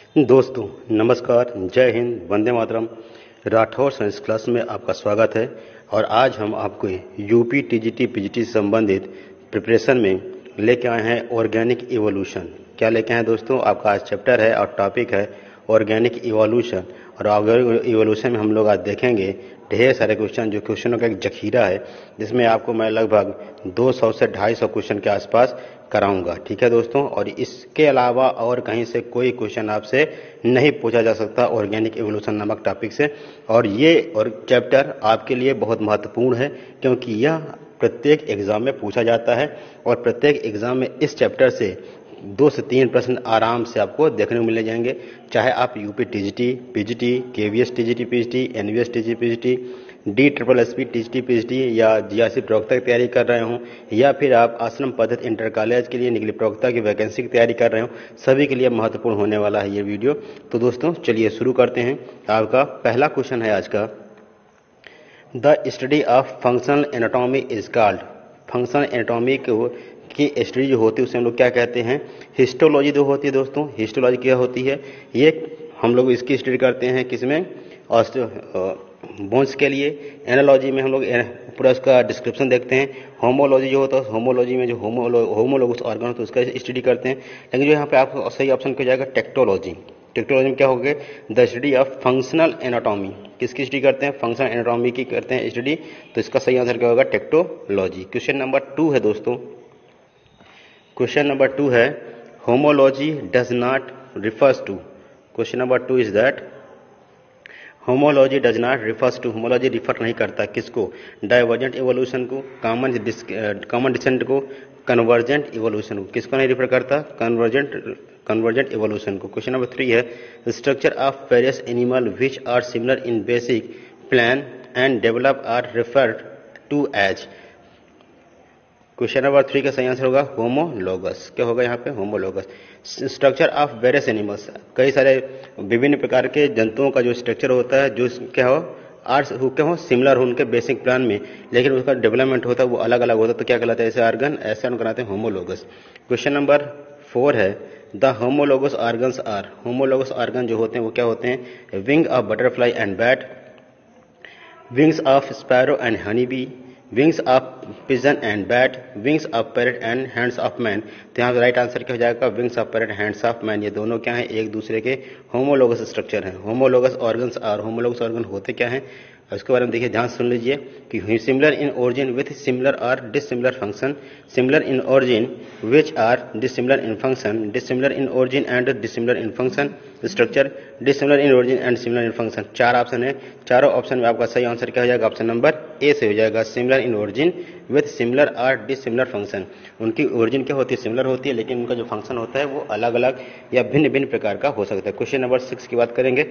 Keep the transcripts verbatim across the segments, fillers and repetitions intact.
दोस्तों नमस्कार, जय हिंद, वंदे मातरम। राठौर साइंस क्लास में आपका स्वागत है। और आज हम आपको यूपी टीजीटी पीजीटी से संबंधित प्रिपरेशन में लेके आए हैं ऑर्गेनिक इवोल्यूशन। क्या लेके आए हैं दोस्तों? आपका आज चैप्टर है और टॉपिक है ऑर्गेनिक इवोल्यूशन। और ऑर्गेनिक इवोल्यूशन में हम लोग आज देखेंगे ढेर सारे क्वेश्चन, जो क्वेश्चनों का एक जखीरा है, जिसमें आपको मैं लगभग दो सौ से ढाई सौ क्वेश्चन के आसपास कराऊंगा। ठीक है दोस्तों। और इसके अलावा और कहीं से कोई क्वेश्चन आपसे नहीं पूछा जा सकता ऑर्गेनिक इवोल्यूशन नामक टॉपिक से। और ये और चैप्टर आपके लिए बहुत महत्वपूर्ण है, क्योंकि यह प्रत्येक एग्जाम में पूछा जाता है और प्रत्येक एग्जाम में इस चैप्टर से दो से तीन प्रश्न आराम से आपको देखने को मिल जाएंगे। चाहे आप UP TGT PGT, KVS TGT PGT, NVS TGT PGT, D triple S P TGT PGT या जीआरसी प्रवक्ता की तैयारी कर रहे हों, या फिर आप आश्रम पद्धति इंटर कॉलेज के लिए निकली प्रवक्ता की वैकेंसी की तैयारी कर रहे हो, सभी के लिए महत्वपूर्ण होने वाला है ये वीडियो। तो दोस्तों चलिए शुरू करते हैं। आपका पहला क्वेश्चन है आज का, the study of functional anatomy is called. Functional anatomy को की स्टडी जो होती है उसे हम लोग क्या कहते हैं? हिस्टोलॉजी जो होती है दोस्तों। हिस्टोलॉजी क्या होती है? ये हम लोग इसकी स्टडी करते हैं किसमें? बोन्स के लिए। एनालॉजी में हम लोग पूरा उसका डिस्क्रिप्शन देखते हैं। होमोलॉजी जो होता है, होमोलॉजी में जो होमोलो होमोलोगस ऑर्गन होता है उसका स्टडी करते हैं। लेकिन जो यहाँ पे आपको सही ऑप्शन क्या जाएगा? टेक्टोलॉजी। टेक्टोलॉजी में क्या हो गया? The study of functional anatomy. किसकी स्टडी करते हैं? फंक्शनल एनाटॉमी की करते हैं स्टडी। तो इसका सही आंसर क्या होगा? टेक्टोलॉजी। क्वेश्चन नंबर टू है दोस्तों। क्वेश्चन नंबर टू है, homology does not refers to. Question number two is that homology does not refers to. Homology refer नहीं करता किसको? डाइवर्जेंट इवोल्यूशन को, कॉमन कॉमन डिसेंट को, कन्वर्जेंट इवोल्यूशन को। किसको नहीं रिफर करता? कन्वर्जेंट कन्वर्जेंट इवोल्यूशन को। क्वेश्चन नंबर थ्री है, structure of various animal which are similar in basic plan and develop are referred to as. Question number three का सही answer होगा होमोलोगस। क्या होगा यहाँ पे? Homologous. Structure of various animals, कई सारे विभिन्न प्रकार के जंतुओं का जो स्ट्रक्चर होता है, जो क्या हो आर्ट्स हो क्या हो सिमिलर हो उनके बेसिक प्लान में, लेकिन उसका डेवलपमेंट होता है वो अलग अलग होता है, तो क्या कहलाता है? ऐसे ऑर्गन ऐसे ऑर्गन कहलाते हैं होमोलोगस। क्वेश्चन नंबर फोर है, the homologous organs are. Homologous organ जो होते हैं वो क्या होते हैं? Wing of butterfly and bat, wings of sparrow and honey bee, wings of pigeon and bat, wings of parrot and hands of man. तो यहाँ राइट आंसर क्या हो जाएगा? Wings of parrot, hands of man. ये दोनों क्या हैं? एक दूसरे के होमोलोगस स्ट्रक्चर हैं। होमोलोगस ऑर्गन्स और होमोलोगस ऑर्गन होते क्या हैं? उसके बारे में देखिए, ध्यान सुन लीजिए कि similar in origin with similar और dissimilar function, similar in origin which are dissimilar in function, dissimilar in origin and dissimilar in function structure, dissimilar in origin and similar in function. चार ऑप्शन है, चारों option में आपका सही answer क्या हो जाएगा? ऑप्शन नंबर ए से हो जाएगा, similar in origin with similar और डिसिमिलर फंक्शन। उनकी ओरिजिन क्या होती है? सिमिलर होती है, लेकिन उनका जो फंक्शन होता है वो अलग अलग या भिन्न भिन्न प्रकार का हो सकता है। क्वेश्चन नंबर सिक्स की बात करेंगे,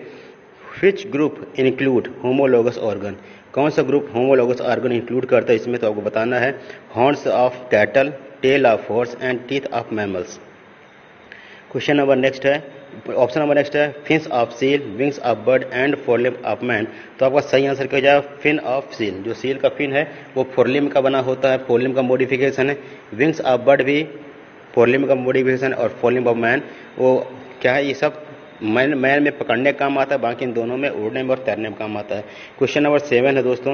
which group include homologous organ. कौन सा ग्रुप होमोलोगस ऑर्गन इंक्लूड करता है? इसमें तो आपको बताना है, horns of cattle, tail of horse and teeth of mammals. Question number next है, ऑप्शन नंबर नेक्स्ट है, fins of seal, wings of bird and forelimb of man. तो आपका सही आंसर क्या हो जाएगा? Fin of seal. जो सील का फिन है वो फोरलिम्ब का बना होता है, फोरलिम्ब का मॉडिफिकेशन है। विंग्स ऑफ बर्ड भी फोरलिम्ब का मॉडिफिकेशन, और फोरलिम्ब ऑफ मैन वो क्या है? ये सब मैन मैन में पकड़ने का काम आता है, बाकी इन दोनों में उड़ने में और तैरने में काम आता है। क्वेश्चन नंबर सेवन है दोस्तों,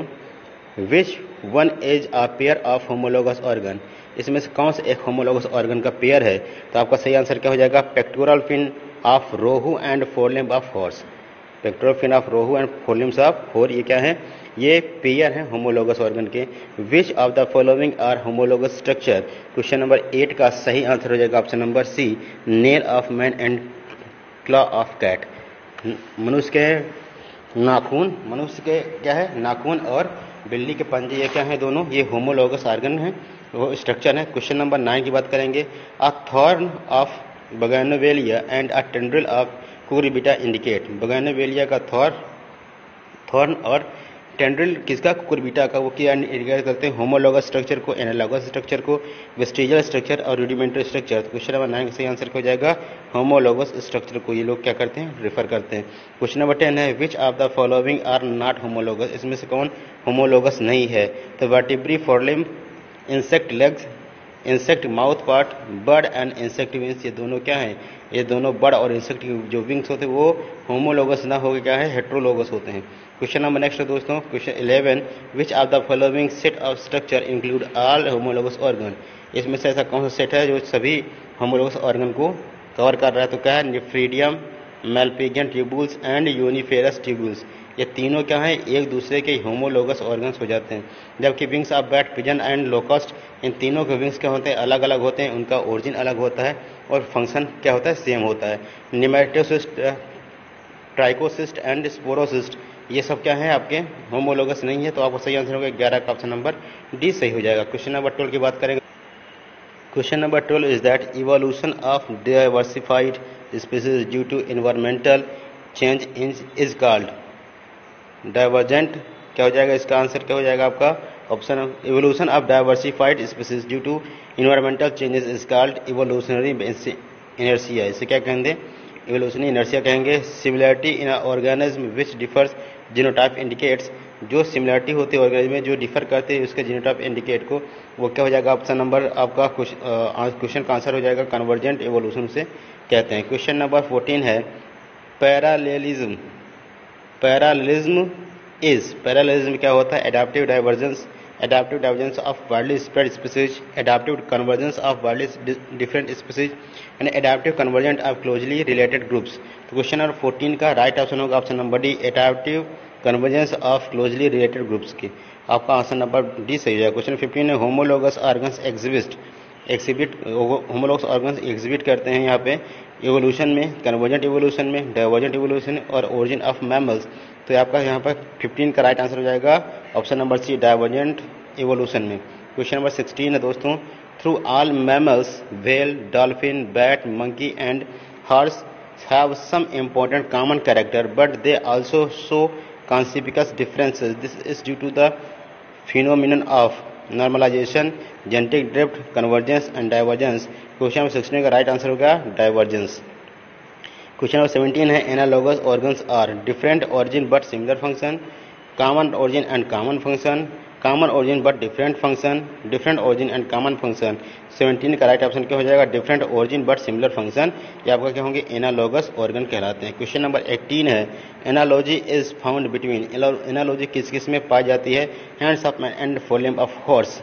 which one is a pair of homologous organ. इसमें से कौन सा एक होमोलोगस ऑर्गन का पेयर है? तो आपका सही आंसर क्या हो जाएगा? Pectoral fin of rohu and forelimb of horse. Pectoral fin of rohu and forelimbs of horse, ये क्या है? ये पेयर है होमोलोगस ऑर्गन के। Which of the following are homologous structure. Question number eight का सही आंसर हो जाएगा option number C, nail of man and claw of cat. मनुष्य के नाखून, मनुष्य के क्या है? नाखून, और बिल्ली के पंजे, ये क्या है? दोनों ये होमोलोगस ऑर्गन है, वो स्ट्रक्चर है। क्वेश्चन नंबर नाइन की बात करेंगे, a thorn of bougainvillea and a tendril of cucurbita indicate. Bougainvillea का थॉर थॉर्न और टेंड्रिल किसका? कुकुरबिटा का। वो क्या इंडिकेट करते हैं? होमोलोगस स्ट्रक्चर को, एनालॉगस स्ट्रक्चर को, वेस्टिजियल स्ट्रक्चर और रूडिमेंटरी स्ट्रक्चर। तो क्वेश्चन नंबर नाइन का सही आंसर क्या हो जाएगा? होमोलोगस स्ट्रक्चर को ये लोग क्या करते हैं? रेफर करते हैं। क्वेश्चन नंबर टेन है, which of the following are not homologous. इसमें से कौन होमोलोगस नहीं है? तो vertebrate, forelimb, insect legs, insect mouth part, bird and insect wings, ये दोनों क्या हैं? ये दोनों बर्ड और इंसेक्ट की जो विंग्स होते हैं वो होमोलोगस ना होकर क्या है, हेट्रोलोगस होते हैं। क्वेश्चन नंबर नेक्स्ट है दोस्तों, question eleven, which of the following set of structure include all homologous organ. इसमें से ऐसा कौन सा सेट है जो सभी होमोलोगस ऑर्गन को कवर कर रहा है? तो क्या है, nephridium, Malpighian tubules and uriniferous tubules. ये तीनों क्या है, एक दूसरे के होमोलोगस ऑर्गन्स हो जाते हैं। जबकि wings of bat, pigeon and locust, इन तीनों के विंग्स क्या होते हैं, अलग अलग होते हैं, उनका ओरिजिन अलग होता है और फंक्शन क्या होता है, सेम होता है। निमेटोसिस्ट, ट्राइकोसिस्ट एंड स्पोरोसिस्ट, ये सब क्या है, आपके होमोलोगस नहीं है। तो आपको सही आंसर होगा ग्यारह का ऑप्शन नंबर डी सही हो जाएगा। क्वेश्चन नंबर ट्वेल्व की बात करेंगे। Question number twelve is that evolution of diversified species due to environmental change is called divergent. क्या हो जाएगा, इसका आंसर क्या हो जाएगा आपका option, evolution of diversified species due to environmental changes is called evolutionary inertia. इसे क्या कहेंगे, इवोल्यूशनरी इनर्शिया कहेंगे। Similarity in organism which differs genotype indicates, जो सिमिलरिटी होती है ऑर्गेनिज्म में जो डिफर करते हैं उसके जीनोटाइप इंडिकेट को, वो क्या हो जाएगा ऑप्शन नंबर आपका क्वेश्चन का आंसर हो जाएगा कन्वर्जेंट इवोल्यूशन से कहते हैं। क्वेश्चन नंबर फोर्टीन है पैरालेलिज्म। पैरालेलिज्म इज, पैरालेलिज्म क्या होता है, adaptive divergence, adaptive divergence of widely spread species, adaptive convergence of widely different species and adaptive convergent of closely related groups. तो क्वेश्चन नंबर फोर्टीन का राइट ऑप्शन होगा option number D, adaptive convergence of closely related groups की। आपका answer number D सही है। Question fifteen है homologous organs exhibit, exhibit homologous organs exhibit करते हैं यहाँ पे इवोल्यूशन में, कन्वर्जेंट इवोल्यूशन में, डाइवर्जेंट इवोल्यूशन और ओरिजिन ऑफ मैमल्स। तो आपका यहाँ पर फिफ्टीन का राइट आंसर हो जाएगा option number C, divergent evolution में। क्वेश्चन नंबर सिक्सटीन है दोस्तों, through all mammals whale, dolphin, bat, monkey and horse have some important common character but they also show conspicuous differences. This is due to the phenomenon of normalization, genetic drift, convergence and divergence. Question number sixteen का right answer होगा divergence. Question number seventeen है analogous organs are different origin but similar function, common origin and common function, common origin but different function, different origin and common function. Seventeen का right option क्या हो जाएगा, different origin but similar function. ये आपका क्या होंगे, analogous organ कहलाते हैं। क्वेश्चन नंबर एटीन है analogy is found between, analogy किस किस में पाई जाती है, hands of man and forelimb of horse,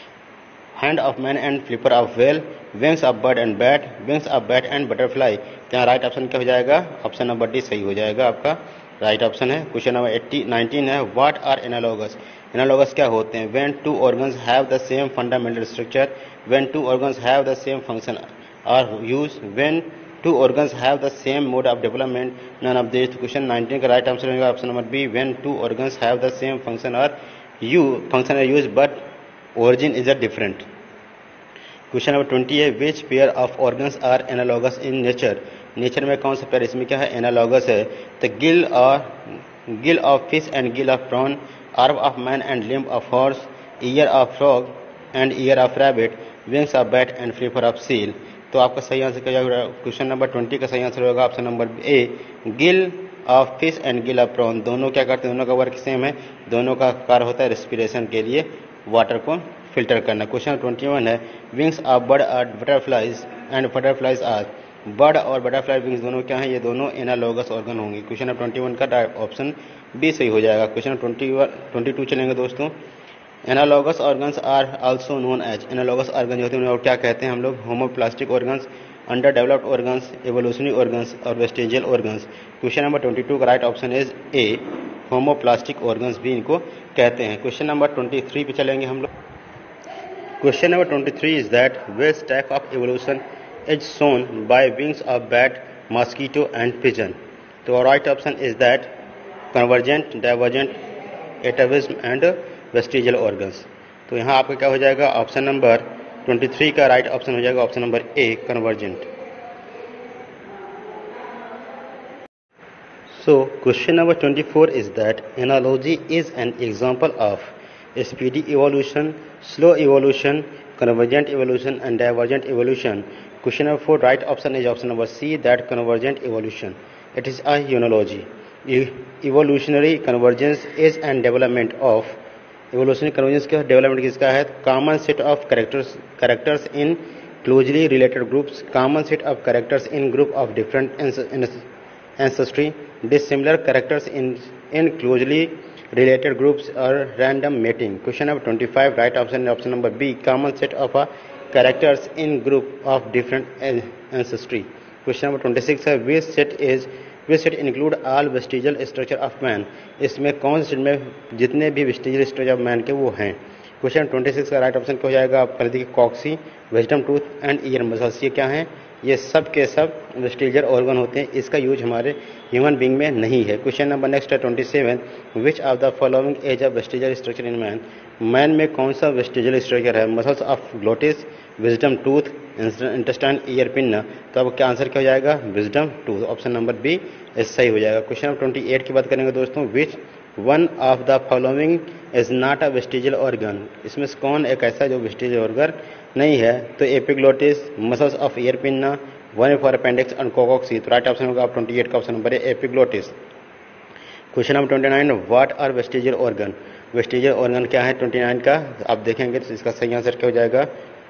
hand of man and flipper of whale, wings of bird and bat, wings of bat and butterfly. तो यहाँ right option क्या हो जाएगा, ऑप्शन नंबर डी सही हो जाएगा, आपका राइट ऑप्शन है। क्वेश्चन नंबर एट्टी नाइनटीन है व्हाट आर एनालॉगस, एनालॉगस क्या होते हैं, when two organs have the same fundamental structure, when two organs have the same function or use, when two organs have the same mode of development, none of this. Question nineteen का right answer होगा option number B, when two organs have the same function or you function or use but origin is a different. Question number twenty है which pair of organs are analogous in nature, nature में कौन सा pair इसमें क्या है, analogous है। तो gill और gill of fish and gill of prawn, arm of man and limb of horse, ear of frog and ear of rabbit, wings of bat and flipper of seal. तो आपका सही answer क्या होगा, question number twenty का सही answer होगा option number A, gill of fish and gill of prawn. दोनों क्या करते हैं, दोनों का वर्क सेम है, दोनों का कार्य होता है रेस्पिरेशन के लिए, वाटर को फिल्टर करना। क्वेश्चन ट्वेंटी वन है wings of bird are butterflies and butterflies are, bird और बटरफ्लाई विंग्स दोनों क्या हैं, ये दोनों एनालॉगस ऑर्गन होंगे। क्वेश्चन नंबर ट्वेंटी वन का ऑप्शन बी सही हो जाएगा। Question twenty one twenty two चलेंगे दोस्तों, analogous organs are also known as, analogous organ जो होते हैं क्या कहते हैं हम लोग, homoplastic organs, under developed organs, evolutionary organs और वेस्टेजियल organs. Question number twenty two का right option is A, homoplastic organs भी इनको कहते हैं। क्वेश्चन नंबर ट्वेंटी थ्री पे चलेंगे हम लोग। Question number twenty three is that which type of evolution is shown by wings of bat, mosquito and pigeon. तो right option is that convergent, divergent, atavism and vestigial organs. तो यहाँ आपका क्या हो जाएगा, ऑप्शन नंबर ट्वेंटी थ्री का right option हो जाएगा option number A, convergent. So question number twenty-four is that analogy is an example of speedy evolution, slow evolution, convergent evolution and divergent evolution. Question number four right option is option number C, that convergent evolution. It is a analogy. Evolutionary convergence is an development of, evolutionary convergence का development किसका है, common set of characters characters in closely related groups, common set of characters in group of different ancestry, dissimilar characters in, in closely related groups or random mating. Question number twenty-five, right option option number B, common set of uh, characters in group of different ancestry. Question number twenty-six है which set is which set include all vestigial structure of man. इसमें कौन से set में जितने भी vestigial structure of man के वो हैं. क्वेश्चन छब्बीस का राइट ऑप्शन क्या हो जाएगा आप कर देखिए coccyx, wisdom tooth and ear muscles. ये क्या हैं? ये सब के सब वेस्टिजियल ऑर्गन होते हैं. इसका यूज हमारे ह्यूमन बींग में नहीं है. क्वेश्चन नंबर नेक्स्ट है twenty seven, which of the following as a vestigial structure in man. Man में कौन सा वेस्टिजियल स्ट्रक्चर है? Muscles of glottis, wisdom tooth, intestine, ear pin. तो अब क्या आंसर क्या हो जाएगा? Wisdom tooth. Option number B सही हो जाएगा. क्वेश्चन नंबर ट्वेंटी एट की बात करेंगे दोस्तों, which one of the following is not a vestigial organ. इसमें से कौन एक ऐसा जो वेस्टिजियल ऑर्गन नहीं है? तो epiglottis, muscles of ear pinna, vermiform appendix and coccyx. तो राइट ऑप्शन होगा ट्वेंटी एट का ऑप्शन नंबर है epiglottis. Question number twenty nine, what are vestigial organ. Vestigial organ क्या है ट्वेंटी नाइन का आप देखेंगे तो इसका सही आंसर क्या हो जाएगा?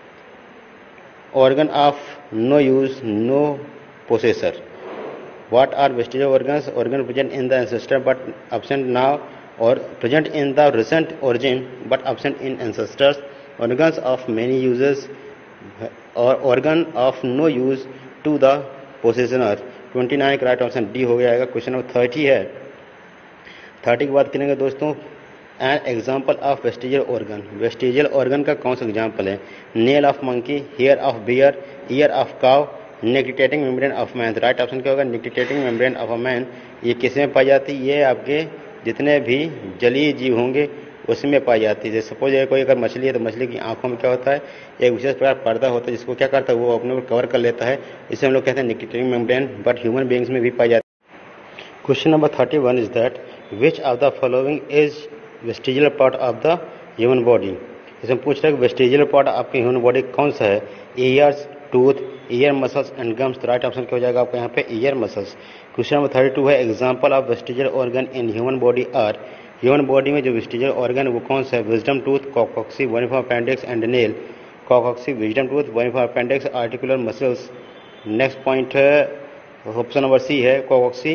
Organ of no use no possessor. What are vestigial organs? Organ present in the ancestor but absent now, or present in the recent origin but absent in ancestors. Organs of many uses or organ of no use to the possessor. Twenty nine का right option D हो जाएगा. Question number thirty है. Thirty की बात करेंगे दोस्तों, an example of vestigial organ. Vestigial organ का कौन सा एग्जाम्पल है? Nail of monkey, hair of bear, ear of cow, nictitating membrane of man. Right option क्या होगा? Nictitating membrane of a man. ये किस में पाई जाती है? ये आपके जितने भी जलीय जीव होंगे उसमें पाई जाती है. जैसे सपोज कोई अगर मछली है तो मछली की आंखों में क्या होता है? एक विशेष प्रकार पर्दा होता है जिसको क्या करता है? वो अपने ऊपर कवर कर लेता है. इसे हम लोग कहते हैं nictitating membrane. But human beings में भी पाई जाती है. Question number thirty one is that which of the following is vestigial part of the human body. इसमें पूछ रहा है वेस्टिजियल पार्ट आपके ह्यूमन बॉडी कौन सा है? Ears, tooth, ear muscles and gums. तो राइट ऑप्शन क्या हो जाएगा आपको यहाँ पे? Ear muscles. Question number thirty two है example of vestigial organ in human body are. Human body में जो वेस्टिजियल ऑर्गन है वो कौन सा है? Wisdom tooth, coccyx, vermiform appendix and nail. Coccyx, wisdom tooth, vermiform appendix, articular muscles. Next point है option number C है coccyx,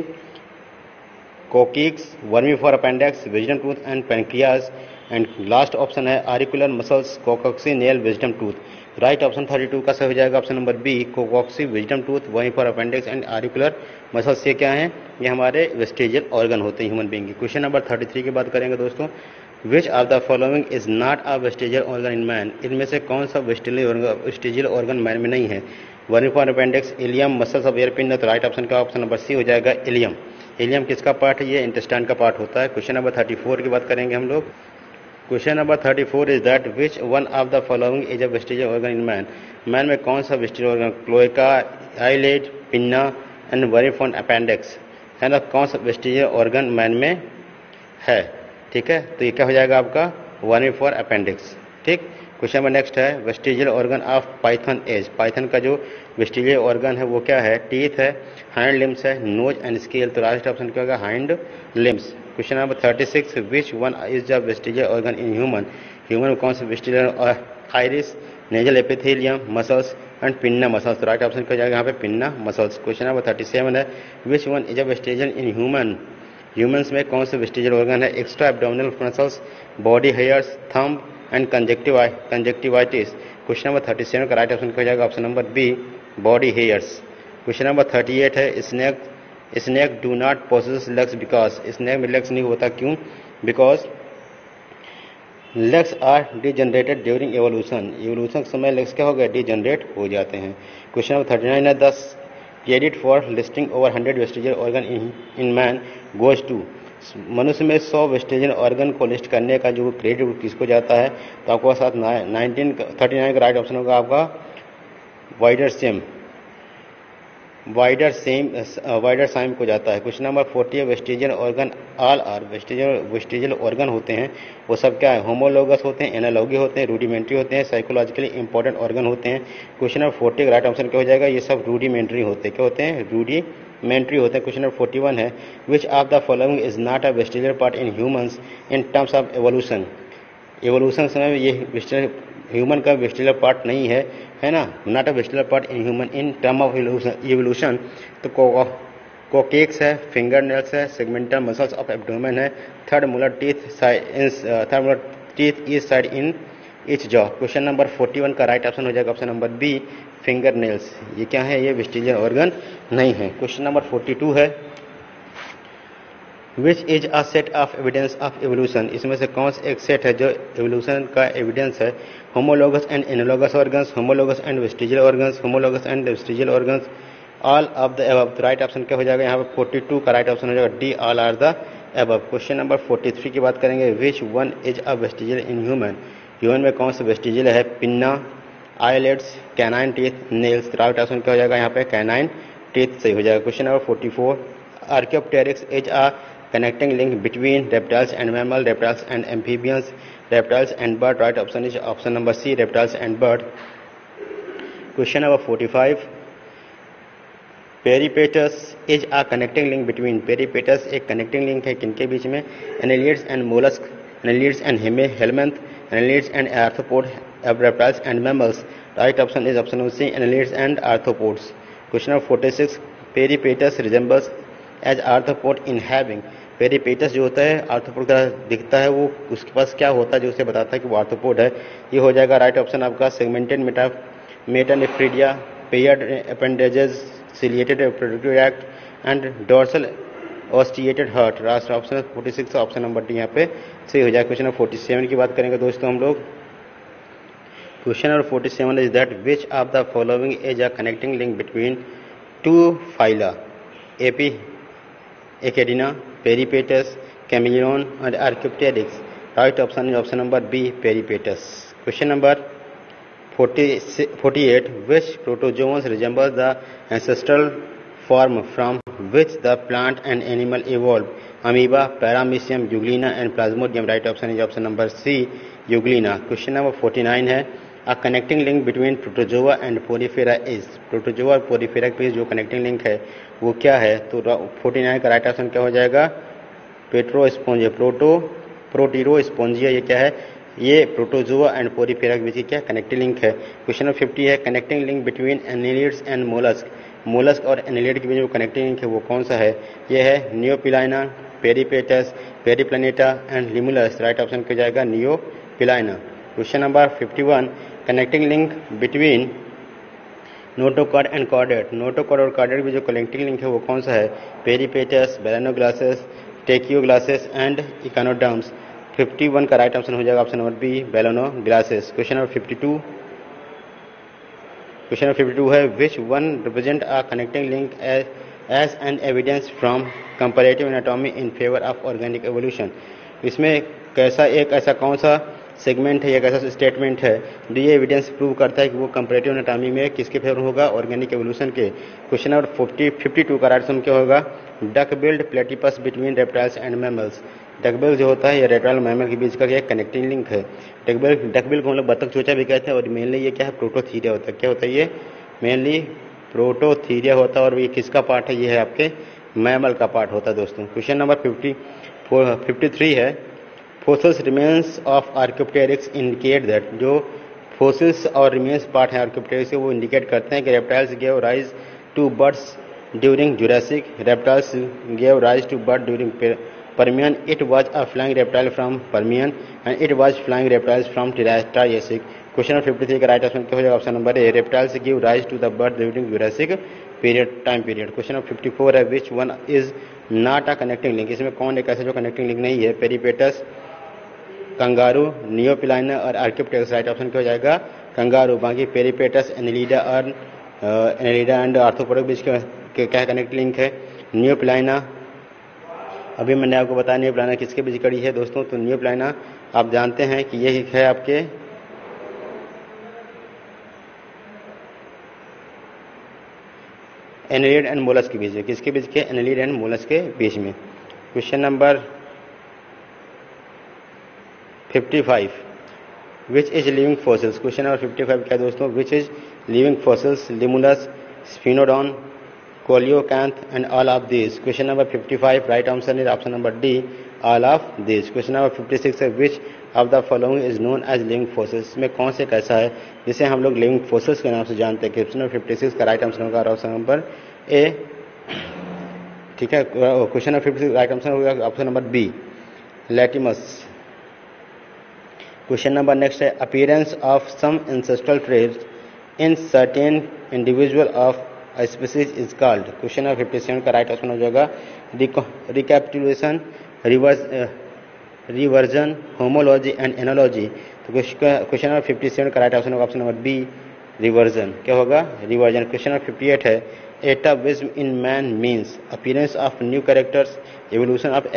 coccyx, vermiform appendix, wisdom tooth and pancreas. And last option है articular muscles, coccyx, nail, wisdom tooth. Right option thirty two का सही हो जाएगा option number B, coccyx, wisdom tooth, vermi for appendix and articular muscles. ये क्या हैं? ये हमारे वेस्टिजियल ऑर्गन होते हैं ह्यूमन बीइंग के. क्वेश्चन नंबर थर्टी थ्री की बात करेंगे दोस्तों, which of the following is not a vestigial organ in man. इनमें से कौन सा वेस्टिजियल ऑर्गन मैन में नहीं है? Vermiform appendix, ileum, muscles of ear pin. तो राइट ऑप्शन का ऑप्शन नंबर सी हो जाएगा इलियम. इलियम किसका पार्ट है? ये इंटेस्टाइन का पार्ट होता है. क्वेश्चन नंबर थर्टी फोर की बात करेंगे हम लोग. Question number thirty four is that which one of the following is a vestigial organ in man. Man में कौन सा vestigial organ? Cloaca, eyelid, pinna and vermiform appendix है ना. कौन सा वेस्टिजियल ऑर्गन मैन में है? ठीक है, तो ये क्या हो जाएगा आपका? Vermiform appendix. ठीक. क्वेश्चन नंबर नेक्स्ट है vestigial organ of python as. Python का जो वेस्टिजियल ऑर्गन है वो क्या है? टीथ है, हाइंड लिम्स है, नोज एंड स्केल. तो लास्ट ऑप्शन क्या होगा? Hind limbs. Question number thirty six, which one is the vestigial organ in human. Human में कौन सा vestigial? Iris, nasal epithelium, muscles and pinna muscles. Right option क्या हो जाएगा यहाँ पे? Pinna muscles. Question number thirty seven है which one is a vestigial in human. Humans में कौन सा वेस्टिजियल ऑर्गन है? Extra abdominal muscles, body hairs, thumb and conjunctiva conjunctivitis. Question number thirty seven का राइट ऑप्शन क्या हो जाएगा? Option number B, body hairs. Question number thirty eight है snake snake do not possess legs because. Snake में legs नहीं होता क्यों? Because legs are degenerated during evolution. Evolution के समय लेग्स क्या हो गए? डिजनरेट हो जाते हैं. क्वेश्चन नंबर थर्टी नाइन है दस credit for listing over hundred vestigial organ in in man goes to. मनुष्य में सौ वेस्टिजियल ऑर्गन को लिस्ट करने का जो क्रेडिट किसको जाता है? तो आपको साथ नाइनटीन थर्टी नाइन का राइट ऑप्शन होगा आपका Wiedersheim Wiedersheim Wiedersheim को जाता है. क्वेश्चन नंबर फोर्टी है vestigial organ all are. Vestigial vestigial organ होते हैं वो सब क्या है? होमोलोगस होते हैं, एनालॉगी होते हैं, रूडिमेंट्री होते हैं, साइकोलॉजिकली इंपॉर्टेंट ऑर्गन होते हैं. क्वेश्चन नंबर फोर्टी का राइट ऑप्शन क्या हो जाएगा? ये सब रूडिमेंट्री होते हैं. क्या होते हैं? रूडिमेंट्री होते हैं. क्वेश्चन नंबर फोर्टी वन है which of the following is not a vestigial part in humans in terms of evolution. Evolution समय में ये ह्यूमन का वेस्टिजियल पार्ट नहीं है. है ना, not a vestigial part in human in term of evolution. तो कोकेक्स है, फिंगर नेल्स है, सेगमेंटल मसल्स ऑफ एब्डोमेन है, third molar teeth third molar teeth each side in each jaw. Question number forty one का right option हो जाएगा option number B, finger nails. ये क्या है, ये वेस्टिजियल ऑर्गन नहीं है। क्वेश्चन नंबर फोर्टी टू है, which is a set of evidence of evolution. इसमें से कौन सा एक सेट है जो एवोल्यूशन का एविडेंस है। Homologous and analogous organs, homologous and vestigial organs, homologous and vestigial organs, all of the above. तो राइट ऑप्शन क्या हो जाएगा यहाँ पे फोर्टी टू का राइट ऑप्शन हो जाएगा D, all are the above. Question number forty three की बात करेंगे, which one is a vestigial in human. Human में कौन सा वेस्टिजियल है, pinna, eyelets, canine teeth, nails. Right option क्या हो जाएगा यहाँ पे कैनाइन टीथ सही हो जाएगा। Question number forty four, Archaeopteryx is a connecting link between reptiles and mammal, reptiles and amphibians, reptiles and bird. Right option is option number C, reptiles and bird. Question number forty-five, peripatus is a connecting link between, peripatus एक connecting link है किनके बीच में, annelids and mollusks, annelids and helminth, annelids and arthropod, reptiles and mammals. Right option is option number C, annelids and arthropods. Question number forty-six, peripatus resembles as arthropod in having. Peripatus जो होता है arthropod का दिखता है, वो उसके पास क्या होता है जो उसे बताता है कि वो आर्थ्रोपोड है। ये हो जाएगा राइट ऑप्शन आपका segmented meta metanephridia, paired appendages, ciliated reproductive tract and dorsal ostiated heart. Last option forty six option number D यहाँ पे सही हो जाएगा। क्वेश्चन नंबर फोर्टी सेवन की बात करेंगे दोस्तों हम लोग। Question number forty seven is that which of the following is a connecting link between two phyla, एपी एकेडिना, पेरिपेटस, कैमिलियन और Archaeopteryx. Right option is option number B, Peripatus. Question number forty eight, which protozoans resembles the ancestral form from which the plant and animal evolve. Amoeba, Paramecium, Euglena and Plasmodium. Right option is option number C, Euglena. Question number forty nine है, a connecting link between Protozoa and Porifera is. Protozoa और Porifera के बीच जो connecting link है वो क्या है। तो फोर्टी नाइन का राइट ऑप्शन क्या हो जाएगा, पेट्रोस्पोंजिया, प्रोटो प्रोटीरोस्पोंजिया। ये क्या है, ये प्रोटोजोआ एंड पोरीफेरा के बीच की क्या कनेक्टिंग लिंक है। क्वेश्चन नंबर फिफ्टी है, connecting link between annelids and mollusc. Mollusc और एनिलिड के बीच जो कनेक्टिंग लिंक है वो कौन सा है। ये है Neopilina, Peripatus, Periplaneta and Limulus. Right option क्या जाएगा, Neopilina. Question number fifty one, connecting link between notochord and chordate. Notochord और कॉर्डेट में जो कनेक्टिंग लिंक है वो कौन सा है, Peripatus, Balanoglossus, Tachyglossus and echinoderms. Fifty one का राइट ऑप्शन हो जाएगा option number B, Balanoglossus. Question number fifty two, question number fifty two है, which one represent a connecting link as an evidence from comparative anatomy in favour of organic evolution. इसमें कैसा एक ऐसा कौन सा segment है या कैसा स्टेटमेंट है जो ये एविडेंस प्रूव करता है कि वो कंपैरेटिव एनाटॉमी में किसके फेवर होगा, ऑर्गेनिक एवोल्यूशन के। Question number forty fifty two का राइट आंसर क्या होगा, duck billed platypus between reptiles and mammals. Duckbill जो होता है ये रेप्टाइल मैमल के बीच का एक कनेक्टिंग लिंक है। डकबिल डकबिल को हम लोग बतख चोचा भी कहते हैं और मेनली ये क्या है, प्रोटोथीरिया होता है। क्या होता है ये, मेनली प्रोटोथीरिया होता है और ये किसका पार्ट है, ये है आपके मैमल का पार्ट होता है दोस्तों। Question number fifty fifty three है, fossils remains of Archaeopteryx indicate that. जो फोसिल्स और रिमेन्स पार्ट है आर्कियोप्टेरिक्स के वो इंडिकेट करते हैं कि reptiles gave rise to birds during Jurassic, reptiles gave rise to bird during Permian, it was a flying reptile from Permian and it was flying reptiles from Triassic. Question number fifty three का right answer क्या हो जाएगा, option number A, reptiles give rise to the bird during Jurassic period time period. Question number fifty four है, which one is not a connecting link. इसमें कौन एक ऐसा जो कनेक्टिंग लिंक नहीं है, पेरिपेटस, कंगारू, नियोपिलाइना और आर्कियोप्टेरिक्स। राइट ऑप्शन क्या हो जाएगा, कंगारू। बाकी पेरिपेटस, एनिलिडा और एनिलिडा एंड आर्थ्रोपोड के बीच क्या कनेक्टिंग लिंक है, नियोपिलाइना। अभी मैंने आपको बताया नियोपिलाइना किसके बीच कड़ी है दोस्तों, तो नियोपिलाइना आप जानते हैं कि ये है आपके एनिलिड एंड मोलस के बीच में। किसके बीच के, एनिलिड एंड मोलस के बीच में। Question number fifty five, which is living fossils. Question number fifty five क्या दोस्तों, which is living fossils, Limulus, Sphenodon, coelacanth and all of this. Question number fifty five right answer is option number D, all of this. Question number fifty six है, which of the following is known as living fossils, में कौन से कैसा है जिसे हम लोग living forces के नाम से जानते हैं? क्वेश्चन नंबर फिफ्टी सिक्स का राइट आंसर होगा ऑप्शन नंबर ए। ठीक है, question number fifty six right answer होगा option number B, Latimeria. Question number next है appearance of some ancestral traits in certain individual of a species is called। Question number fifty seven का right option हो जाएगा recapitulation, reverse reversion, homology and analogy. तो question number fifty seven का right option होगा option number B, reversion. क्या होगा? Reversion. Question number fifty eight है atavism in man means appearance of new characters, evolution of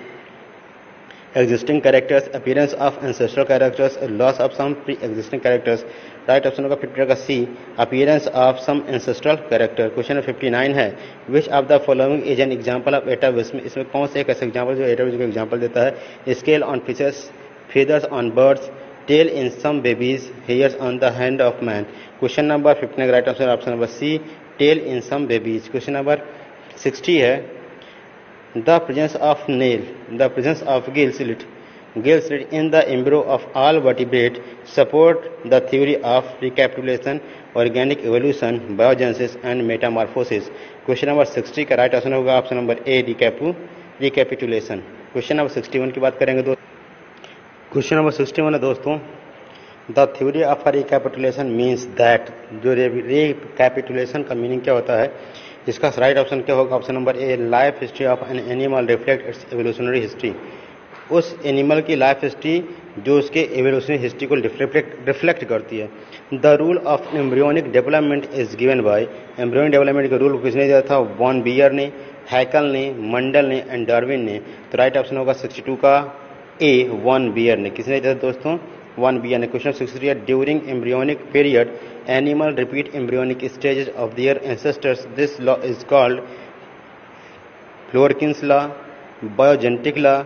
existing characters, appearance of ancestral characters, loss of some pre-existing characters। Right option होगा fifty का C, appearance of some ancestral character। Question fifty nine है which of the following is an example of atavism, इसमें कौन से एक ऐसा example जो atavism का एग्जाम्पल देता है? scale on fishes, feathers on birds, tail in some babies, hairs on the hand of man। Question number fifty nine right option option number C, tail in some babies। Question number sixty है the presence of nail, the presence of gill slit, gill slit in the embryo of all vertebrate support the theory of recapitulation, organic evolution, biogenesis and metamorphosis। Question number sixty का right answer होगा option number A, recap recapitulation. Question number sixty one की बात करेंगे दोस्तों। Question number sixty one है दोस्तों the theory of recapitulation means that, जो recapitulation का मीनिंग क्या होता है? इसका राइट ऑप्शन क्या होगा? Option number A, life history of an animal reflect its evolutionary history. उस एनिमल की लाइफ हिस्ट्री जो उसके एवोल्यूशनरी हिस्ट्री को रिफ्लेक्ट रिफ्लेक्ट करती है। The rule of embryonic development is given by, embryonic development का रूल किसने दिया था? वॉन बियर ने, हैकल ने, मंडल ने एंड डार्विन ने। तो राइट ऑप्शन होगा सिक्सटी टू का ए, वॉन बियर ने। किसने दिया था दोस्तों? वॉन बियर ने। क्वेश्चन सिक्सटी थ्री है during embryonic period animal repeat embryonic stages of their ancestors, this law is called Flourkin's law, biogenetic law,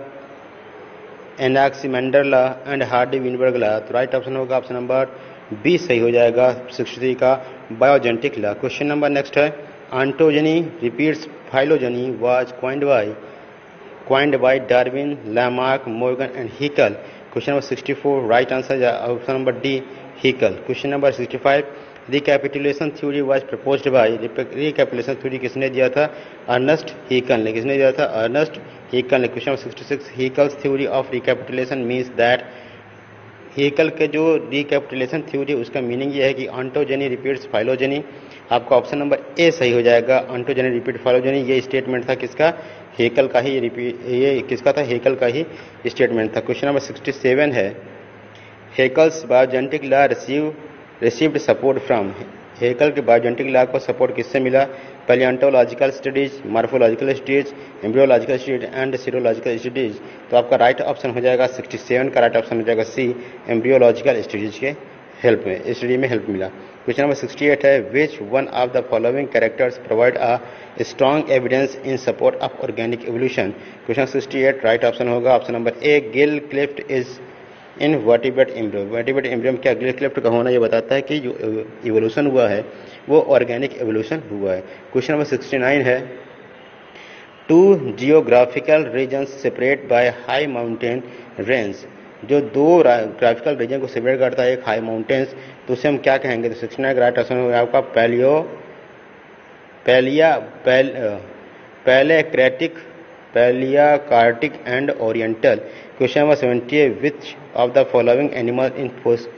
Anaximander law and Hardy-Weinberg law। तो right option होगा option number B सही हो जाएगा sixty three का, biogenetic law. Question number next है ontogeny repeats phylogeny was coined by coined by Darwin, Lamarck, Morgan and Haeckel. Question number sixty four right answer option number D, Haeckel. Question number sixty five recapitulation theory was proposed by, recapitulation theory किसने दिया था? Ernst Haeckel ने। किसने दिया था? Ernst Haeckel ने। Question number sixty six Haeckel's theory of recapitulation means that, Haeckel के जो रिकैपिटुलेशन थ्योरी उसका मीनिंग ये है कि ऑन्टोजेनी रिपीट्स फाइलोजेनी। आपका ऑप्शन नंबर ए सही हो जाएगा, ऑन्टोजेनी रिपीट फाइलोजेनी। ये स्टेटमेंट था किसका? हेकल का ही रिपीट, ये किसका था? हेकल का ही स्टेटमेंट था। क्वेश्चन नंबर सिक्सटी सेवन है Haeckel's biogenetic law receive received support from, Haeckel के बायोजेनेटिक लॉ को सपोर्ट किससे मिला? Palaeontological studies, morphological studies, embryological studies and serological studies. तो आपका राइट ऑप्शन हो जाएगा सिक्सटी सेवन का राइट ऑप्शन हो जाएगा सी, एम्ब्रियोलॉजिकल स्टडीज के हेल्प में, स्टडी में हेल्प मिला। क्वेश्चन नंबर सिक्सटी एट है which one of the following characters provide a strong evidence in support of organic evolution. Question sixty eight right option होगा option number A, gill cleft is in vertebrate embryo. Vertebrate embryo में क्या Gill Clift का होना ये बताता है कि जो इवोल्यूशन हुआ है वो ऑर्गेनिक एवोल्यूशन हुआ है। क्वेश्चन नंबर सिक्सटी नाइन है two geographical regions separate by high mountain range, जो दो ग्राफिकल रीजन को सेपरेट करता है एक हाई माउंटेन्स, तो उसे हम क्या कहेंगे? तो सिक्सटी नाइन का राइट ऑप्शन होगा आपका palaeo palaea pal palaearctic, palaearctic and oriental. Question number seventy है which of the following animal in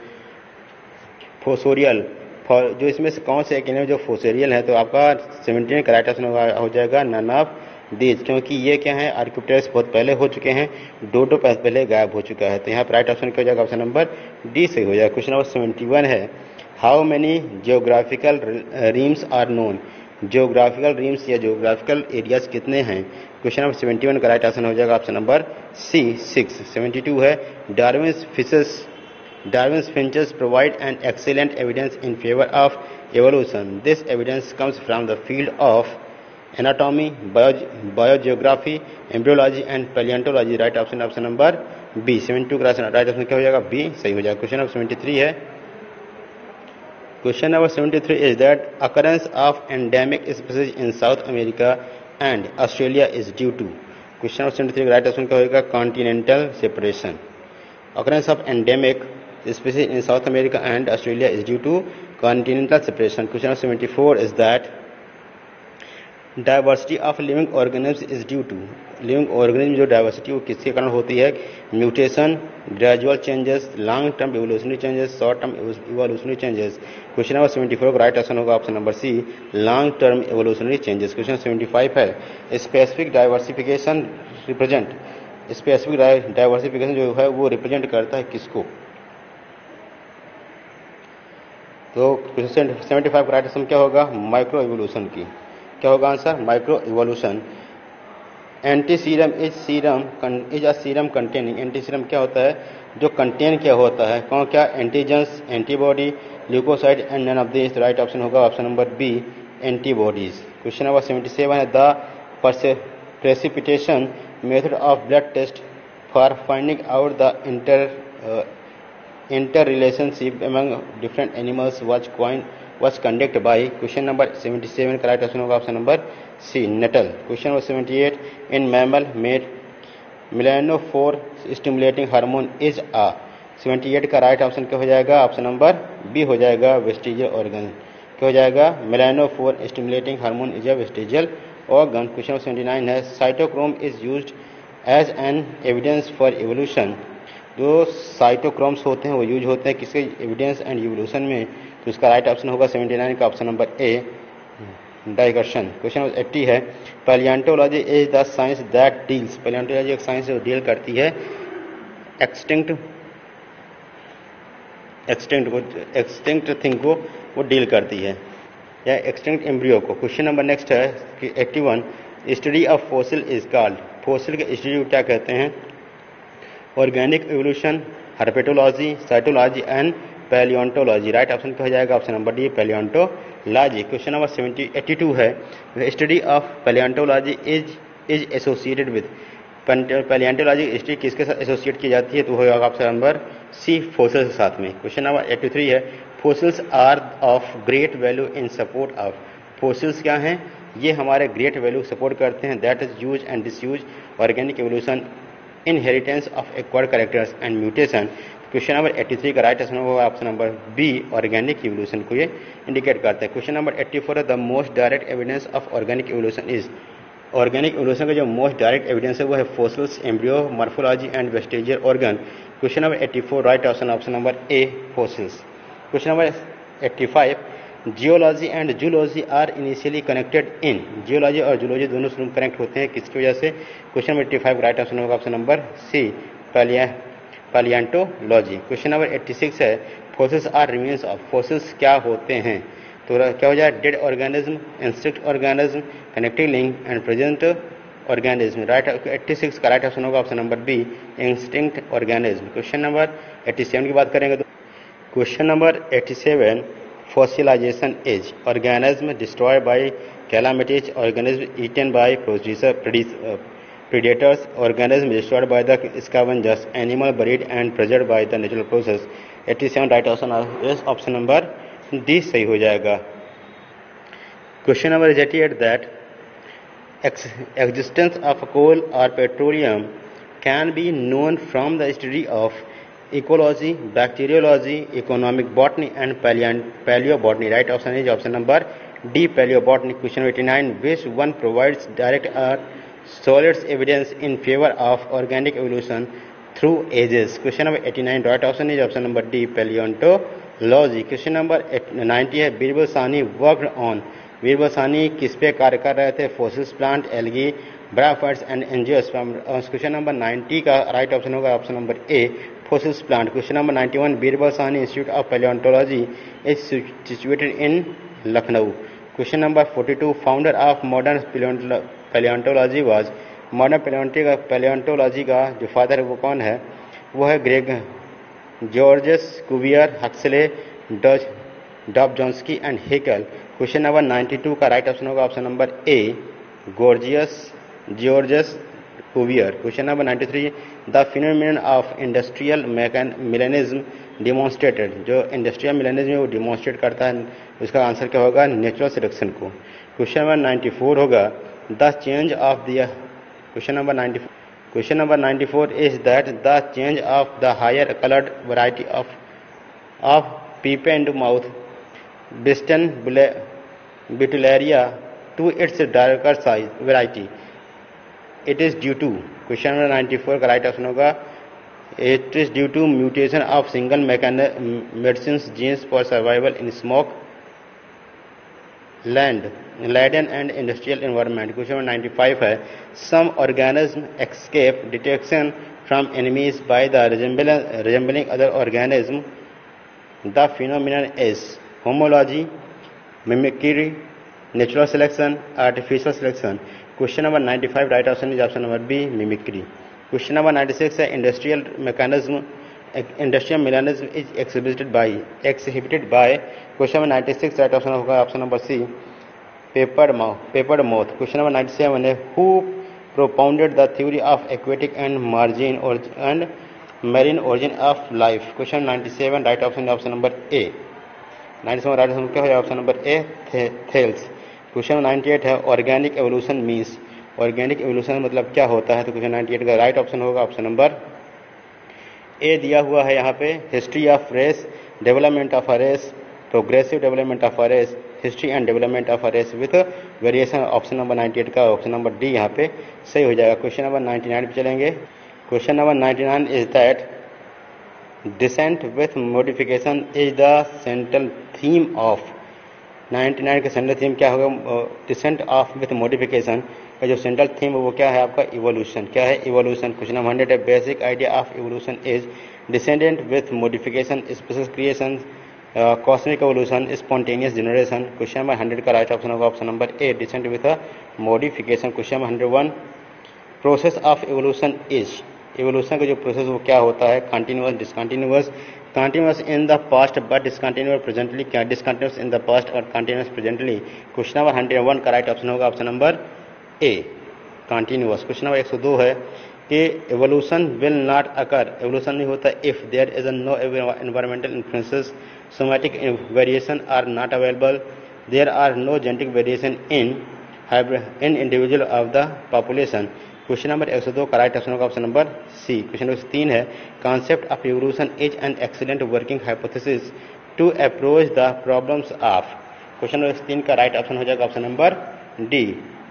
fossorial, जो इसमें से कौन से एक एनिमल जो फोसेरियल है? तो आपका सेवेंटीन का राइट ऑप्शन हो जाएगा नन ऑफ दीज, क्योंकि ये क्या है? आर्कियोप्टेरस बहुत पहले हो चुके हैं, डोडो पहले गायब हो चुका है। तो यहाँ पर राइट ऑप्शन क्या हो जाएगा? ऑप्शन नंबर डी से हो जाएगा। क्वेश्चन नंबर सेवेंटी वन है how many geographical realms are known, geographical realms या जियोग्राफिकल एरियाज कितने हैं? क्वेश्चन नंबर सेवेंटी वन का राइट आंसर हो जाएगा option number C, six. Seventy two है Darwin's fishes Darwin's finches provide an excellent evidence in favour of evolution, this evidence comes from the field of anatomy, biogeography, embryology and palaeontology. Right option option number B, seventy two का right option क्या हो जाएगा? B सही हो जाएगा। Question number seventy three है question number seventy three is that occurrence of endemic species in South America and Australia is due to. Question number seventy three का right option क्या होगा? Continental separation. occurrence of endemic species in South America and Australia is due to continental separation. Question number seventy-four is that diversity of living organism is due to, living organism जो diversity वो किसके कारण होती है? Mutation, gradual changes, long term evolutionary changes, short term evolutionary changes. Question number seventy four का right answer होगा option number C, long term evolutionary changes. Question seventy five है specific diversification represent, specific diversification जो है वो represent करता है किसको? तो क्वेश्चन सेवेंटी फाइव का राइट आंसर क्या होगा? माइक्रो इवोल्यूशन की। क्या होगा answer? Micro evolution. Anti serum is serum is a serum containing, anti serum क्या होता है? जो कंटेन क्या होता है? कौन क्या? Antigens, antibody, leucocyte and none of this. Right option होगा option number B, antibodies. Question number seventy seven है the precipitation method of blood test for finding out the inter inter relationship among different animals was coin was conducted by। Question number seventy seven का right answer होगा option number C, Nuttall. Question number seventy eight in mammal made melanophore stimulating hormone is a. Seventy eight का right option क्या हो जाएगा? Option number B हो जाएगा, vestigial organ. क्या हो जाएगा? Melanophore stimulating hormone is a vestigial organ. Question number seventy nine है cytochrome is used as an evidence for evolution. जो साइटोक्रोम्स होते हैं वो यूज होते हैं किसके? एविडेंस एंड एवोल्यूशन में। तो इसका राइट ऑप्शन होगा सेवेंटी नाइन का option number A, diversion. Question number eighty है palaeontology is the science that deals, palaeontology एक साइंस जो डील करती है एक्सटिंक्ट एक्सटिंक्ट एक्सटिंक्ट थिंग को वो डील करती है, या एक्सटिंक्ट एम्ब्रियो को। क्वेश्चन नंबर नेक्स्ट है कि eighty one study of fossil is called, fossil के स्टडी को क्या कहते हैं? Organic evolution, herpetology, cytology and palaeontology. Right option क्या हो जाएगा? Option number D, palaeontology. Question number seventy eighty two है study of palaeontology is is associated with, palaeontology study किसके साथ एसोसिएट की जाती है? तो होगा ऑप्शन नंबर सी, फॉसिल्स के साथ में। क्वेश्चन नंबर एट्टी थ्री है fossils are of great value in support of, fossils क्या हैं? ये हमारे ग्रेट वैल्यू सपोर्ट करते हैं, that is use and disuse organic evolution, inheritance of acquired characters and mutation. Question number eighty three का right answer होगा option number B, organic evolution को ये इंडिकेट करता है। क्वेश्चन नंबर एट्टी फोर है the most direct evidence of organic evolution is, organic evolution का जो most direct evidence है वो है fossils, embryo, morphology and vestigial organ. Question number eighty four right option option number A, fossils. Question number eighty five geology and zoology are initially connected in, geology और zoology दोनों से connect होते हैं किसकी वजह से? Question number eighty five right option होगा option number C, palaeontology. Question number eighty six है fossils are remains of, fossils क्या होते हैं? तो क्या हो जाए? Dead organism, instinct organism, connective link and present organism. Right eighty six का राइट ऑप्शन होगा option number B, instinct organism. Question number eighty seven की बात करेंगे तो question number eighty seven fossilization is organism destroyed by calamities, organism eaten by producer predators, organism destroyed by the scavengers, animal buried and preserved by the natural process। Eighty seven right option is option number D सही हो जाएगा। Question number eighty eight that existence of coal or petroleum can be known from the study of ecology, bacteriology, economic botany and paleobotany। Right option is option number D, paleobotany। Question eighty nine, which one provides direct or solid evidence in favor of organic evolution through ages? Question number eighty nine, right option is option number D, paleontology। Question number ninety है Birbal Sahni worked on, Birbal Sahni किस पे कार्य कर रहे थे? Fossils, plant, algae, bryophytes and angiosperm. Question number ninety का right option होगा option number A, fossils plant. Question number ninety one, Birbal Sahni institute of palaeontology is situated in Lucknow. Question number forty two, founder of modern palaeontology was, modern palaeontology का जो father है वो कौन है? वो है Greg Georges Cuvier, Huxley, Dutch Dobzhansky and Haeckel. Question number ninety two का right option होगा option number A, gorgeous Georges Cuvier. Question number ninety three, the phenomenon of industrial melanism demonstrated, जो industrial melanism वो demonstrate करता है, उसका answer क्या होगा? Natural selection को। क्वेश्चन नंबर नाइंटी फोर होगा the change of the, question number ninety Question number ninety-four is that the change of the higher colored variety of of Pipe into mouth Biston Bitullaria to its darker size variety, it is due to. Question number ninety-four का right option होगा it is due to mutation of single medicines genes for survival in smoke land laden and industrial environment. Question number ninety-five है some organism escape detection from enemies by the resembling, resembling other organism. The phenomenon is homology, mimicry, natural selection, artificial selection. Question number ninety-five right option is option number B, mimicry. Question number ninety-six है industrial mechanism industrial mechanism is exhibited by exhibited by. Question number ninety-six right option होगा option number C, papered mouth papered mouth. Question number ninety-seven है who propounded the theory of aquatic and marine or and marine origin of life. Question ninety-seven right option है option number A. ninety-seven right option क्या हो option number A, Thales. Question ninety-eight है organic evolution means. Organic evolution मतलब क्या होता है, तो question ninety-eight का राइट ऑप्शन होगा ऑप्शन नंबर ए दिया हुआ है यहाँ पे history of race, development of a race, progressive development of a race, history and development of a race with variation. Option number ninety-eight का ऑप्शन नंबर डी यहाँ पे सही हो जाएगा. क्वेश्चन नंबर ninety-nine पे चलेंगे. Question number ninety-nine is that descent with modification is the central theme of. ninety-nine का central theme क्या होगा, डिसेंट ऑफ विथ मॉडिफिकेशन का जो सेंट्रल थीम वो क्या है आपका, इवोल्यूशन. क्या है, इवोल्यूशन. क्वेश्चन नंबर हंड्रेड है basic idea of evolution is descendant with modification, special creation, cosmic evolution, spontaneous generation. Question number hundred का राइट ऑप्शन होगा option number A, descent with modification. Question number hundred one process of evolution is. Evolution का जो process वो क्या होता है, continuous, discontinuous. Continuous in the past but discontinuous presently. क्या discontinuous in the past और continuous presently. Question number hundred one का right option होगा option number A, continuous. Question number एक सौ दो है कि evolution will not occur. Evolution नहीं होता if there is no environmental influences, somatic variation are not available, there are no genetic variation in in individual of the population. Question number एक सौ दो का राइट ऑप्शन होगा option number C. Question number तीन है concept of evolution is an excellent working hypothesis to approach the problems of. Question number तीन का right option हो जाएगा option number D.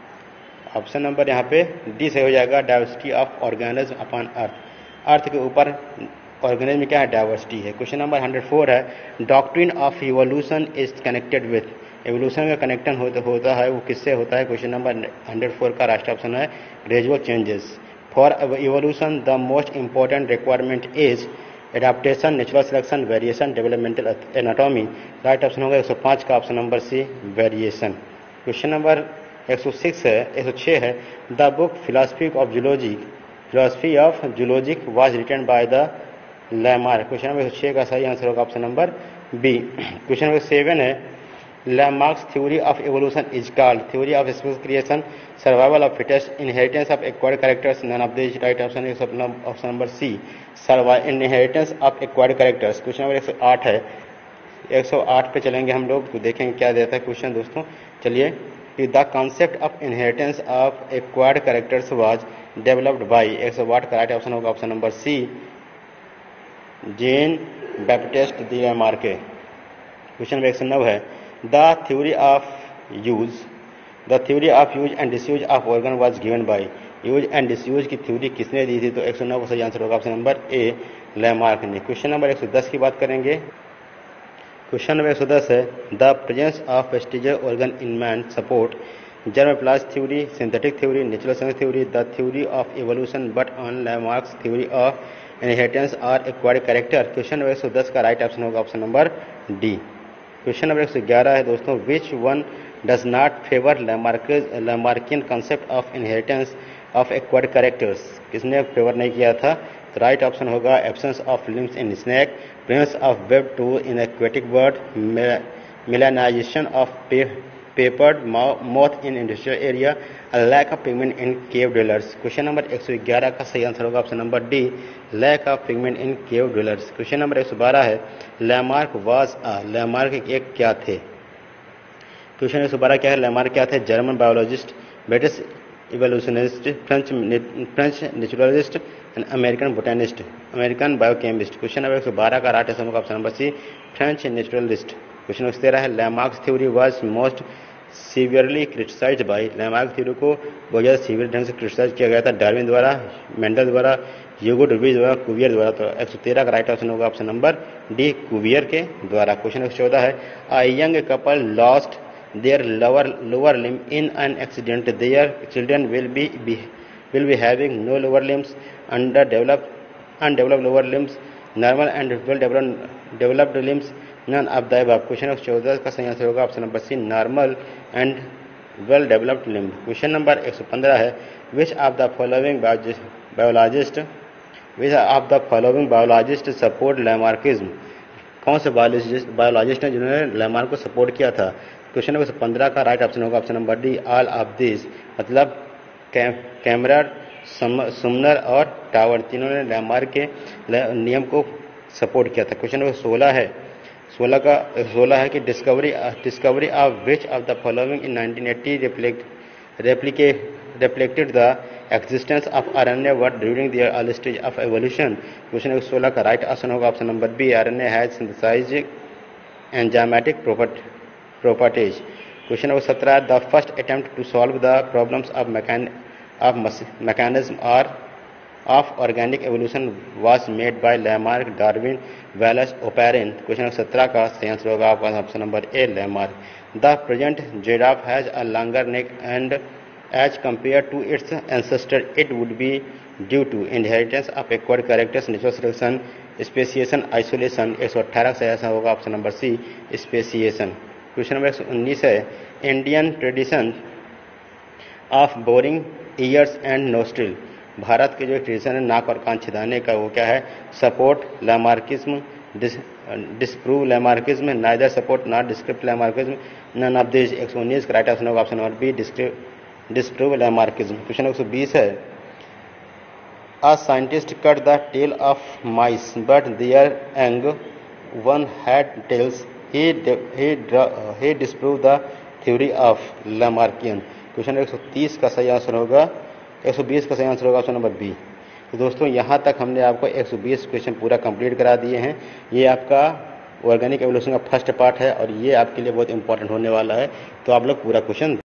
Option number यहाँ पे डी से हो जाएगा diversity of organism upon earth. Earth के ऊपर ऑर्गेनिज्म क्या है, डाइवर्सिटी है. क्वेश्चन नंबर हंड्रेड फोर है doctrine of evolution is connected with. Evolution का कनेक्शन होता होता है वो किससे होता है. क्वेश्चन नंबर हंड्रेड फोर का राइट ऑप्शन है gradual changes. For evolution the most important requirement is adaptation, natural selection, variation, developmental anatomy. Right option होगा एक सौ पाँच का option number C, variation. Question number एक सौ छह है एक सौ छह है the book philosophy of zoology philosophy of zoologic was written by the Lamarck. Question number एक सौ छह का सही आंसर होगा option number B. Question number seven है Lamarck's theory of evolution is called theory of special creation, survival of fittest, inheritance of acquired characters. None of this right option है option number C, survival inheritance of acquired characters. Question number एक सौ आठ है एक सौ आठ पे चलेंगे हम लोग, तो देखेंगे क्या देता है क्वेश्चन दोस्तों. चलिए, the concept of inheritance of acquired characters was developed by. एक सौ आठ का राइट ऑप्शन होगा option number C, Jean Baptiste de Lamarck. Question number एक सौ नौ है the theory of use the theory of use and disuse of organ was given by. Use and disuse की थ्योरी किसने दी थी, तो एक सौ नौ का सही आंसर होगा ऑप्शन नंबर ए, लैमार्क ने. क्वेश्चन नंबर एक सौ दस की बात करेंगे. क्वेश्चन नंबर एक सौ दस है the presence of vestigial organ in man support germoplast theory, synthetic theory, natural science theory, the theory of evolution but on Lamarck's theory of inheritance और एक्वायर्ड कैरेक्टर. क्वेश्चन नंबर एक सौ दस का right option होगा option number D. Question number एक सौ ग्यारह है दोस्तों which one does not favour Lamarckian concept of inheritance of acquired characters. किसने फेवर नहीं किया था, तो राइट ऑप्शन होगा absence of limbs in snake, presence of web toe in aquatic bird, melanisation of peppered moth in industrial area, lack of pigment in cave dwellers. Question number एक सौ ग्यारह का सही आंसर होगा option number D, lack of pigment in cave dwellers. Question number एक सौ बारह है लैमार्क वाज अ लैमार्क एक क्या थे. क्वेश्चन एक सौ बारह क्या है, लैमार्क क्या थे, German biologist, British evolutionist, French French naturalist, and American botanist, American biochemist. Question number एक सौ बारह का राइट आंसर होगा option number C, French naturalist. Question number तेरह है, Lamarck's theory was most severely criticised by. Lamarck theory को बहुत ज़्यादा सीवियर ढंग से क्रिटिसाइज किया गया था डार्विन द्वारा, मेंडल द्वारा, ह्यूगो डुबी द्वारा, कुवियर द्वारा। तो एक सौ तेरह का राइट आंसर होगा ऑप्शन नंबर डी, कुवियर के द्वारा। क्वेश्चन नंबर चौदह है, a young couple lost their lower lower limb in an accident, their children will be, be will be having no lower limbs, underdeveloped undeveloped lower limbs, normal and well developed developed limbs, none of the above। Question number चौदह का सही answer होगा option number C, normal and well developed limb. Question number एक सौ पंद्रह है, which of the following biologist which of the following biologist support Lamarckism. कौन से बायोलॉजिस्ट बायोलॉजिस्ट हैं जिन्होंने लैमार्क को सपोर्ट किया था। क्वेश्चन नंबर पंद्रह का राइट ऑप्शन होगा option number D, all of this. मतलब कैमरर, सुमनर और टावर तीनों ने लैमार्क के नियम को सपोर्ट किया था। क्वेश्चन नंबर सोलह है सोलह का सोलह है कि discovery discovery of which of the following in nineteen eighty replica reflected the existence of R N A what during their early stage of evolution। Question number सोलह का राइट ऑप्शन होगा option number B, R N A has synthesized enzymatic properties। Question number सत्रह, the first attempt to solve the problems of of mechanism और of organic evolution was made by Lamarck, Darwin, Wallace, Oparin. Question number सत्रह का सही answer होगा option number A, Lamarck. The present giraffe has a longer neck and as compared to its ancestor, it would be due to inheritance of acquired characters, natural selection, speciation, isolation। एक सौ अठारह से ऐसा होगा option number C, speciation. Question number एक सौ उन्नीस है, Indian tradition of boring ears and nostril. भारत के जो ट्रेडिशन है नाक और कान छिदाने का, वो क्या है, support Lamarckism, disprove Lamarckism, neither support not describe Lamarckism, none of this. एक सौ उन्नीस का राइट ऑप्शन होगा option number B, describe disprove Lamarckism. Question एक सौ बीस है, a scientist cut the tail of mice but their young one had tails, he disprove the theory of Lamarckian. Question एक सौ तीस का सही आंसर होगा एक सौ बीस का सही आंसर होगा ऑप्शन नंबर बी। तो दोस्तों यहाँ तक हमने आपको एक सौ बीस क्वेश्चन पूरा कंप्लीट करा दिए हैं। ये आपका ऑर्गेनिक एवोल्यूशन का फर्स्ट पार्ट है और ये आपके लिए बहुत इंपॉर्टेंट होने वाला है, तो आप लोग पूरा क्वेश्चन